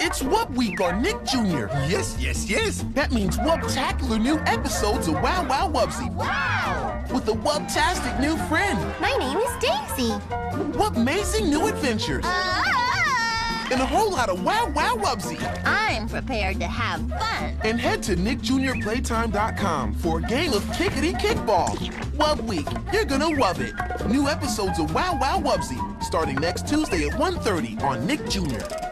It's Wubb Week on Nick Jr. Yes. That means Wubbtacular new episodes of Wow Wow Wubbzy. Wow! With a Wubbtastic new friend. My name is Daisy. Wubb-mazing new adventures. And a whole lot of Wow Wow Wubbzy. I'm prepared to have fun. And head to nickjrplaytime.com for a game of kickity kickball. Wubb Week, you're gonna wub it. New episodes of Wow Wow Wubbzy starting next Tuesday at 1:30 on Nick Jr.